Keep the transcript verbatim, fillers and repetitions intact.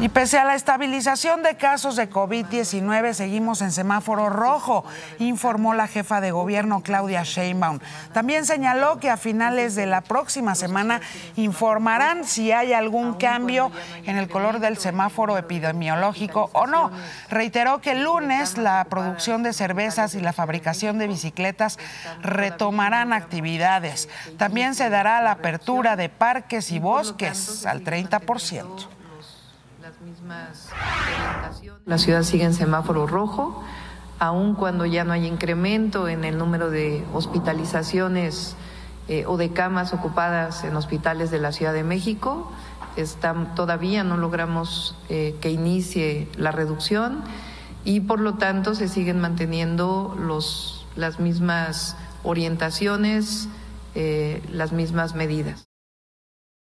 Y pese a la estabilización de casos de COVID diecinueve, seguimos en semáforo rojo, informó la jefa de gobierno Claudia Sheinbaum. También señaló que a finales de la próxima semana informarán si hay algún cambio en el color del semáforo epidemiológico o no. Reiteró que el lunes la producción de cervezas y la fabricación de bicicletas retomarán actividades. También se dará la apertura de parques y bosques al treinta por ciento. La ciudad sigue en semáforo rojo, aun cuando ya no hay incremento en el número de hospitalizaciones eh, o de camas ocupadas en hospitales de la Ciudad de México. Está, todavía no logramos eh, que inicie la reducción y por lo tanto se siguen manteniendo los, las mismas orientaciones, eh, las mismas medidas.